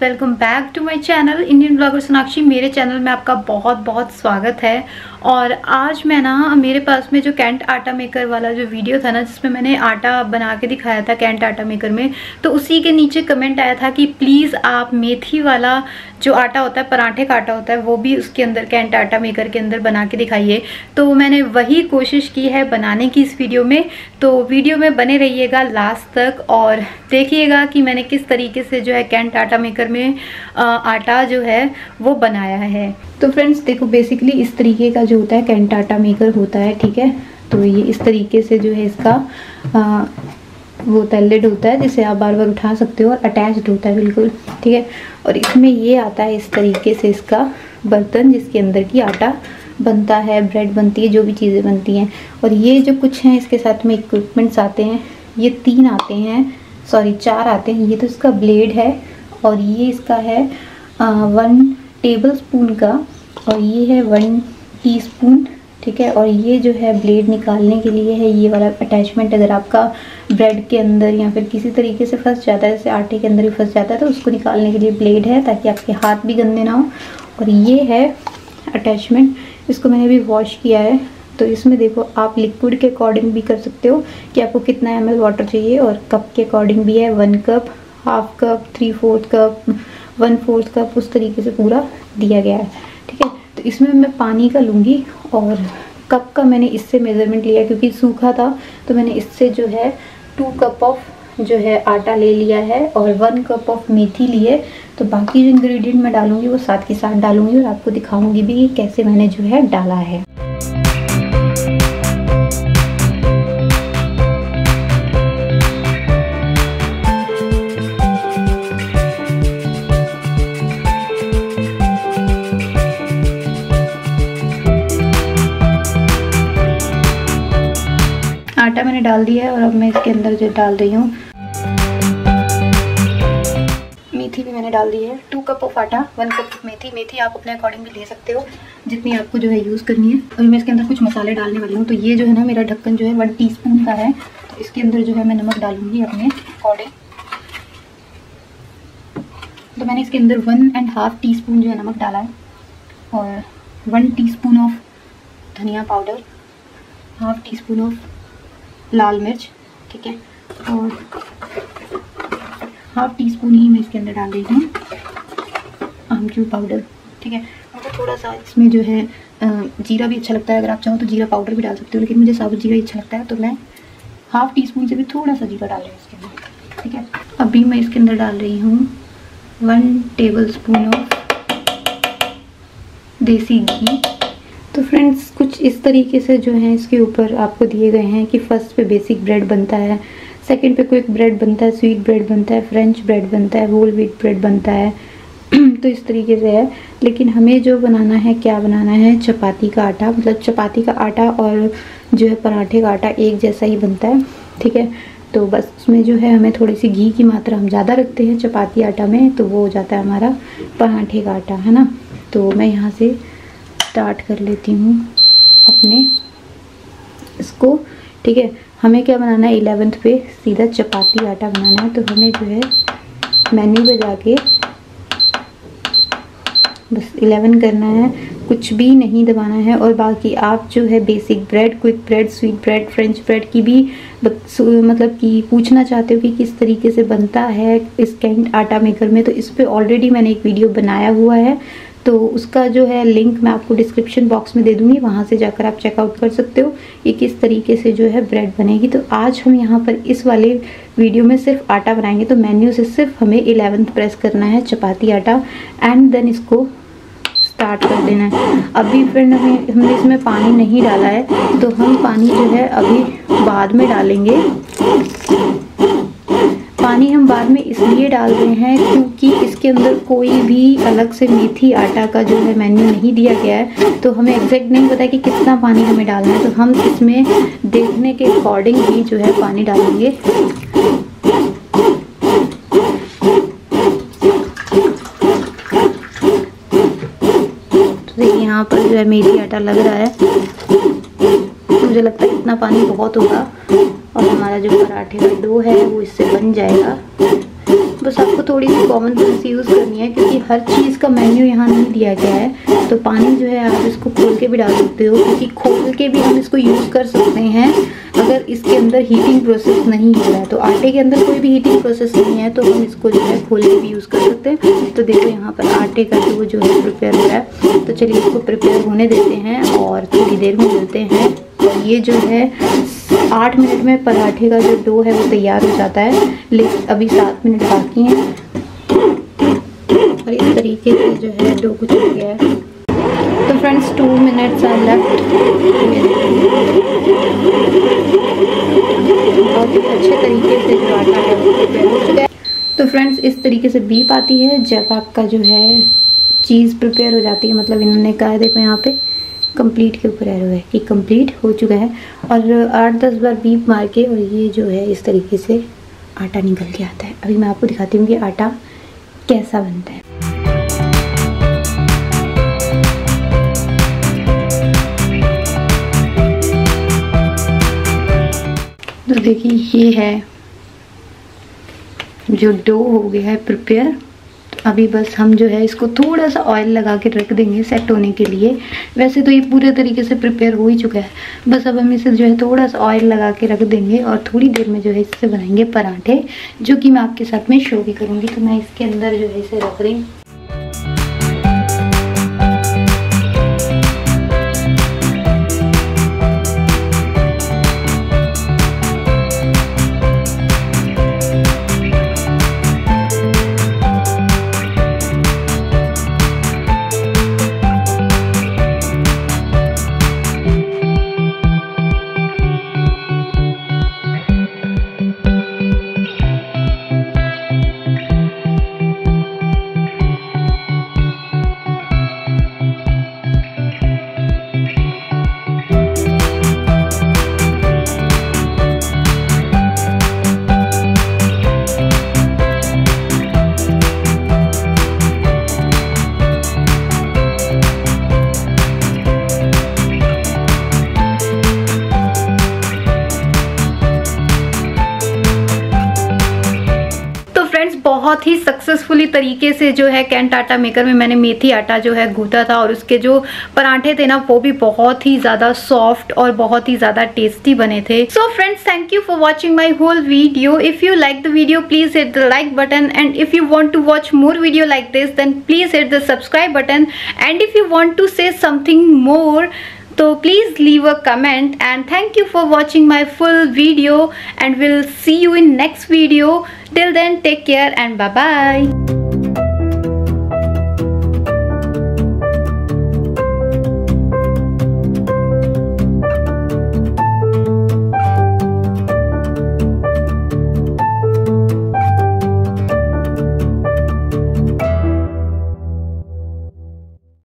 Welcome back to my channel Indian blogger Sonakshi. मेरे channel में आपका बहुत बहुत स्वागत है। और आज मैं ना मेरे पास में जो कैंट आटा मेकर वाला जो वीडियो था ना, जिसमें मैंने आटा बना के दिखाया था कैंट आटा मेकर में, तो उसी के नीचे कमेंट आया था कि प्लीज़ आप मेथी वाला जो आटा होता है, पराठे का आटा होता है, वो भी उसके अंदर कैंट आटा मेकर के अंदर बना के दिखाइए। तो मैंने वही कोशिश की है बनाने की इस वीडियो में। तो वीडियो में बने रहिएगा लास्ट तक और देखिएगा कि मैंने किस तरीके से जो है कैंट आटा मेकर में आटा जो है वो बनाया है। तो फ्रेंड्स देखो, बेसिकली इस तरीके का जो होता है कैंट आटा मेकर होता है, ठीक है। तो ये इस तरीके से जो है इसका वो होता है, लिड होता है, जिसे आप बार बार उठा सकते हो और अटैच्ड होता है बिल्कुल, ठीक है। और इसमें ये आता है इस तरीके से इसका बर्तन, जिसके अंदर की आटा बनता है, ब्रेड बनती है, जो भी चीज़ें बनती हैं। और ये जो कुछ हैं इसके साथ में इक्विपमेंट्स आते हैं, ये 3 आते हैं, सॉरी 4 आते हैं। ये तो इसका ब्लेड है और ये इसका है 1 टेबल स्पून का, और ये है 1 टीस्पून, ठीक है। और ये जो है ब्लेड निकालने के लिए है ये वाला अटैचमेंट। अगर आपका ब्रेड के अंदर या फिर किसी तरीके से फंस जाता है, जैसे आटे के अंदर ही फंस जाता है, तो उसको निकालने के लिए ब्लेड है, ताकि आपके हाथ भी गंदे ना हो। और ये है अटैचमेंट, इसको मैंने भी वॉश किया है। तो इसमें देखो, आप लिक्विड के अकॉर्डिंग भी कर सकते हो कि आपको कितना ml वाटर चाहिए, और कप के अकॉर्डिंग भी है, 1 cup, half cup, 3/4 cup, 1/4 cup, उस तरीके से पूरा दिया गया है, ठीक है। तो इसमें मैं पानी का लूँगी, और कप का मैंने इससे मेज़रमेंट लिया क्योंकि सूखा था, तो मैंने इससे जो है 2 कप ऑफ जो है आटा ले लिया है और 1 कप ऑफ मेथी लिए। तो बाकी जो इंग्रेडिएंट मैं डालूंगी वो साथ के साथ डालूंगी और आपको दिखाऊंगी भी कि कैसे मैंने जो है डाला है। आटा मैंने डाल दिया है और अब मैं इसके अंदर जो डाल रही हूँ मेथी भी मैंने डाल दी है। 2 कप ऑफ आटा, 1 कप मेथी। मेथी आप अपने अकॉर्डिंग भी ले सकते हो, जितनी आपको जो है यूज़ करनी है। अभी मैं इसके अंदर कुछ मसाले डालने वाली हूँ। तो ये जो है ना, मेरा ढक्कन जो है 1 टीस्पून का है, तो इसके अंदर जो है मैं नमक डालूंगी अपने अकॉर्डिंग। तो मैंने इसके अंदर 1.5 टीस्पून जो है नमक डाला है, और 1 टीस्पून ऑफ धनिया पाउडर, हाफ टीस्पून ऑफ लाल मिर्च, ठीक है, और हाफ टीस्पून ही मैं इसके अंदर डाल रही हूँ आमचूर पाउडर, ठीक है। मुझे थोड़ा सा इसमें जो है जीरा भी अच्छा लगता है, अगर आप चाहो तो जीरा पाउडर भी डाल सकते हो, लेकिन मुझे साबुत जीरा अच्छा लगता है, तो मैं हाफ टीस्पून से भी थोड़ा सा जीरा डाल रही हूँ इसके अंदर, ठीक है। अभी मैं इसके अंदर डाल रही हूँ 1 टेबल स्पून ऑफ देसी घी। तो फ्रेंड्स कुछ इस तरीके से जो है इसके ऊपर आपको दिए गए हैं कि फर्स्ट पे बेसिक ब्रेड बनता है, सेकंड पे क्विक ब्रेड बनता है, स्वीट ब्रेड बनता है, फ्रेंच ब्रेड बनता है, होल व्हीट ब्रेड बनता है। तो इस तरीके से है। लेकिन हमें जो बनाना है, क्या बनाना है, चपाती का आटा। मतलब चपाती का आटा और जो है पराठे का आटा एक जैसा ही बनता है, ठीक है। तो बस उसमें जो है हमें थोड़ी सी घी की मात्रा हम ज़्यादा रखते हैं चपाती आटा में, तो वो हो जाता है हमारा पराठे का आटा, है ना। तो मैं यहाँ से स्टार्ट कर लेती हूँ अपने इसको, ठीक है। हमें क्या बनाना है, 11th पे सीधा चपाती आटा बनाना है। तो हमें जो है मेन्यू पे जाके बस 11 करना है, कुछ भी नहीं दबाना है। और बाकी आप जो है basic bread, quick bread, sweet bread, French bread की भी मतलब कि पूछना चाहते हो कि किस तरीके से बनता है इस कैंट आटा मेकर में, तो इस पर ऑलरेडी मैंने एक वीडियो बनाया हुआ है, तो उसका जो है लिंक मैं आपको डिस्क्रिप्शन बॉक्स में दे दूँगी, वहाँ से जाकर आप चेकआउट कर सकते हो ये किस तरीके से जो है ब्रेड बनेगी। तो आज हम यहाँ पर इस वाले वीडियो में सिर्फ आटा बनाएंगे। तो मेन्यू से सिर्फ हमें 11th प्रेस करना है चपाती आटा, एंड देन इसको स्टार्ट कर देना है। अभी फ्रेंड हमने इसमें पानी नहीं डाला है, तो हम पानी जो है अभी बाद में डालेंगे। पानी हम बाद में इसलिए डाल रहे हैं क्योंकि इसके अंदर कोई भी अलग से मेथी आटा का जो है मेन्यू नहीं दिया गया है, तो हमें एग्जैक्ट नहीं पता कि कितना पानी हमें डालना है। तो हम इसमें देखने के अकॉर्डिंग ही जो है पानी डालेंगे। तो देखिए यहाँ पर जो है मेथी आटा लग रहा है, मुझे लगता है इतना पानी बहुत होगा और हमारा जो पराठे का डो है वो इससे बन जाएगा। बस आपको थोड़ी सी कॉमन सेंस यूज़ करनी है, क्योंकि हर चीज़ का मेन्यू यहाँ नहीं दिया गया है। तो पानी जो है आप इसको खोल के भी डाल सकते हो, क्योंकि खोल के भी हम इसको यूज़ कर सकते हैं अगर इसके अंदर हीटिंग प्रोसेस नहीं हो रहा है। तो आटे के अंदर कोई भी हीटिंग प्रोसेस नहीं है तो हम इसको जो है खोल के भी यूज़ कर सकते हैं। तो देखो यहाँ पर आटे का जो है प्रिपेयर हो रहा है। तो चलिए इसको प्रिपेयर होने देते हैं और थोड़ी देर में मिलते हैं। और ये जो है 8 मिनट में पराठे का जो डो है वो तैयार हो जाता है, लेकिन अभी 7 मिनट बाकी हैं। और इस तरीके से जो है डो कुछ हो गया है। तो फ्रेंड्स 2 मिनट्स आर लेफ्ट। बहुत ही अच्छे तरीके से जो आटा है वो प्रिपेयर हो चुका है। तो फ्रेंड्स इस तरीके से बीप आती है जब आपका जो है चीज़ प्रिपेयर हो जाती है, मतलब इन्होंने कहा है देखो यहाँ पे कंप्लीट के ऊपर एरो है कि कंप्लीट हो चुका है। और 8-10 बार बीप मार के और ये जो है इस तरीके से आटा निकल के आता है। अभी मैं आपको दिखाती हूँ कि आटा कैसा बनता है। तो देखिए ये है जो डो हो गया है प्रिपेयर। अभी बस हम जो है इसको थोड़ा सा ऑयल लगा के रख देंगे सेट होने के लिए। वैसे तो ये पूरे तरीके से प्रिपेयर हो ही चुका है, बस अब हम इसे जो है थोड़ा सा ऑयल लगा के रख देंगे और थोड़ी देर में जो है इससे बनाएंगे पराठे, जो कि मैं आपके साथ में शो भी करूँगी। तो मैं इसके अंदर जो है इसे रख रही हूँ। बहुत ही सक्सेसफुली तरीके से जो है कैंट आटा मेकर में मैंने मेथी आटा जो है गूंथा था, और उसके जो पराठे थे ना वो भी बहुत ही ज़्यादा सॉफ्ट और बहुत ही ज़्यादा टेस्टी बने थे। So friends, thank you for watching my whole video. If you like the video please hit the like button, and if you want to watch more video like this then please hit the subscribe button, and if you want to say something more so please leave a comment. And thank you for watching my full video, and we'll see you in next video. Till then, take care and bye bye.